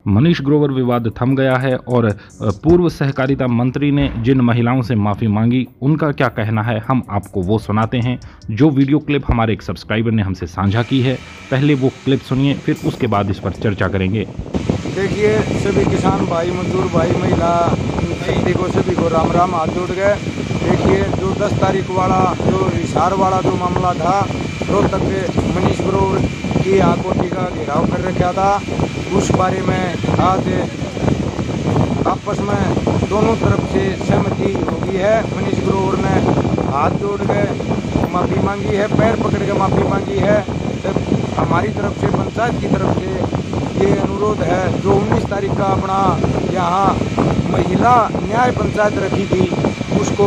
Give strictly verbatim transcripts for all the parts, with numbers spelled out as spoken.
मनीष ग्रोवर विवाद थम गया है और पूर्व सहकारिता मंत्री ने जिन महिलाओं से माफ़ी मांगी उनका क्या कहना है हम आपको वो सुनाते हैं। जो वीडियो क्लिप हमारे एक सब्सक्राइबर ने हमसे साझा की है, पहले वो क्लिप सुनिए, फिर उसके बाद इस पर चर्चा करेंगे। देखिए, सभी किसान भाई, मजदूर भाई, महिला शक्ति को सभी को राम राम, हाथ जोड़ गए। देखिए, जो दस तारीख वाला जो हिसार वाला जो मामला था, रोहतक के मनीष ग्रोवर की आकोटी का घेराव कर रखा था, उस बारे में आज आपस में दोनों तरफ से सहमति हो गई है। मनीष ग्रोवर ने हाथ जोड़ के माफ़ी मांगी है, पैर पकड़ के माफ़ी मांगी है। तो हमारी तरफ से, पंचायत की तरफ से ये अनुरोध है, जो उन्नीस तारीख का अपना यहाँ महिला न्याय पंचायत रखी थी उसको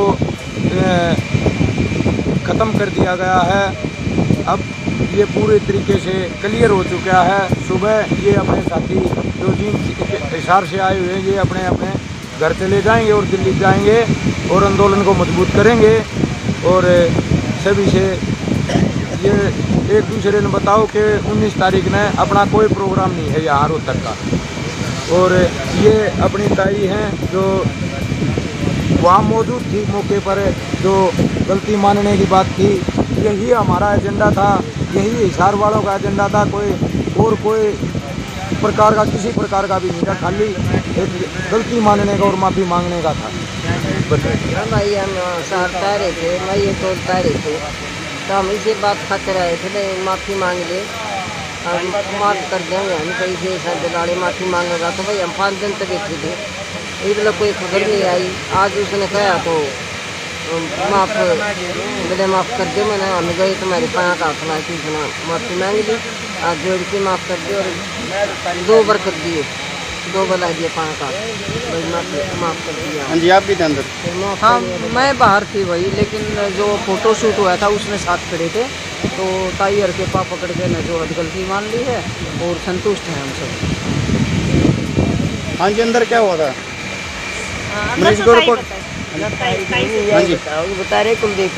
ख़त्म कर दिया गया है। अब ये पूरे तरीके से क्लियर हो चुका है। सुबह ये अपने साथी जो जिन हिसार से आए हुए हैं, ये अपने अपने घर चले जाएंगे और दिल्ली जाएंगे और आंदोलन को मजबूत करेंगे। और सभी से ये एक दूसरे ने बताओ कि उन्नीस तारीख ने अपना कोई प्रोग्राम नहीं है यहाँ रोहतक का। और ये अपनी ताई हैं जो वहाँ मौजूद थी मौके पर, जो गलती मानने की बात थी, यही हमारा एजेंडा था, यही हिसार वालों का एजेंडा था। कोई और कोई प्रकार का किसी प्रकार का भी नहीं था, खाली एक गलती मानने का और माफ़ी मांगने का था। भाई हम सहरता रहे थे, मैं ये तोड़ता रहे थे, तो हम इसे बात खाते रहे थे, माफ़ी मांग ले, हम माफ़ कर देंगे। हम कैसे ऐसा दिलाड़े माफ़ी मांगेगा, तो भाई हम पाँच दिन तक बैठे थे, एक लोग कोई खबर नहीं आई। आज उसने कहा तो माफ़ मेरे माफ़ कर दे, मैंने हम गए तुम्हारे पाँच का अपना की माफ़ी मांग ली, आज जोड़ के माफ़ कर दे। और दो बार कर दिए, दो बला दिए पाँच का, माफ़ माफ़ कर दिया। हाँ जी, आप भी थे अंदर? हाँ, मैं बाहर थी भाई, लेकिन जो फ़ोटो शूट हुआ था उसमें साथ खड़े थे, तो ताई हर के पाप पकड़ के न जो गलती मान ली है और संतुष्ट हैं हम सब। हाँ जी, अंदर क्या हुआ था? मनीष ग्रोवर को हाँ जी बता रहे कुलदीप।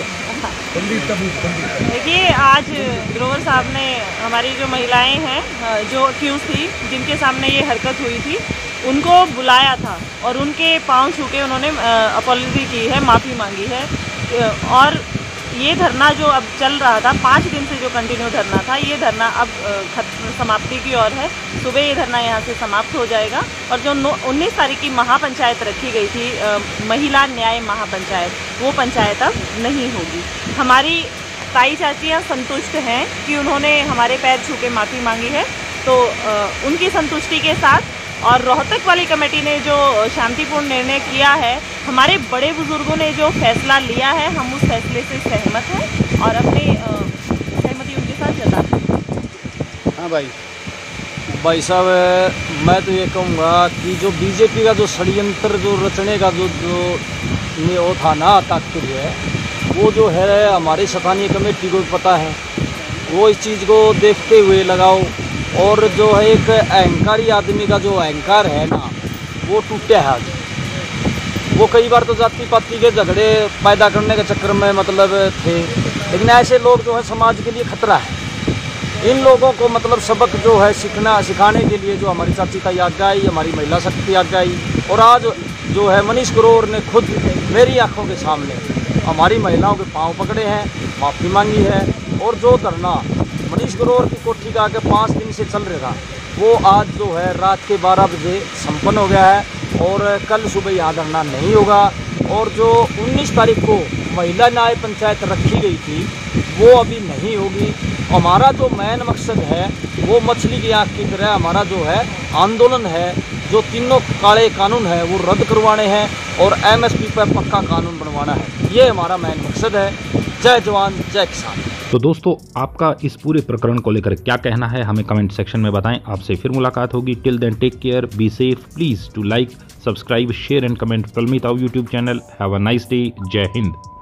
देखिए, आज ग्रोवर साहब ने हमारी जो महिलाएं हैं जो अक्यूज थी, जिनके सामने ये हरकत हुई थी, उनको बुलाया था और उनके पांव छू के उन्होंने अपॉलॉजी की है, माफ़ी मांगी है। और ये धरना जो अब चल रहा था, पाँच दिन से जो कंटिन्यू धरना था, ये धरना अब समाप्ति की ओर है। सुबह ये धरना यहाँ से समाप्त हो जाएगा और जो उन्नीस तारीख की महापंचायत रखी गई थी, आ, महिला न्याय महापंचायत, वो पंचायत अब नहीं होगी। हमारी ताई चाचियाँ संतुष्ट हैं कि उन्होंने हमारे पैर छू के माफ़ी मांगी है, तो आ, उनकी संतुष्टि के साथ और रोहतक वाली कमेटी ने जो शांतिपूर्ण निर्णय किया है, हमारे बड़े बुजुर्गों ने जो फैसला लिया है, हम उस फैसले से सहमत हैं और अपनी सहमति उनके साथ जताते हैं। हाँ भाई भाई साहब, मैं तो ये कहूँगा कि जो बीजेपी का जो षड्यंत्र जो रचने का जो जो वो था ना, तात्पर्य है, वो जो है हमारी स्थानीय कमेटी को पता है। वो इस चीज़ को देखते हुए लगाओ। और जो है एक अहंकारी आदमी का जो अहंकार है ना, वो टूटा है आज। वो कई बार तो जाति पाति के झगड़े पैदा करने के चक्कर में मतलब थे, लेकिन ऐसे लोग जो है समाज के लिए खतरा है। इन लोगों को मतलब सबक जो है सीखना सिखाने के लिए जो हमारी चाची का आज्ञा आई, हमारी महिला शक्ति आज्ञा आई। और आज जो है मनीष ग्रोवर ने खुद मेरी आंखों के सामने हमारी महिलाओं के पाँव पकड़े हैं, माफ़ी मांगी है। और जो धरना मनीष ग्रोवर की कोठी का आगे पाँच दिन से चल रहा, वो आज जो है रात के बारह बजे संपन्न हो गया है और कल सुबह यहाँ धरना नहीं होगा। और जो उन्नीस तारीख को महिला न्याय पंचायत रखी गई थी, वो अभी नहीं होगी। हमारा जो मेन मकसद है वो मछली की आँख की तरह हमारा जो है आंदोलन है, जो तीनों काले कानून है वो रद्द करवाने हैं और एमएसपी पर पक्का कानून बनवाना है। ये हमारा मेन मकसद है। जय जवान जय किसान। तो दोस्तों, आपका इस पूरे प्रकरण को लेकर क्या कहना है हमें कमेंट सेक्शन में बताएं। आपसे फिर मुलाकात होगी। Till then take care, be safe, please to like, subscribe, share and comment Kalmi Tau YouTube channel. Have a nice day. जय हिंद।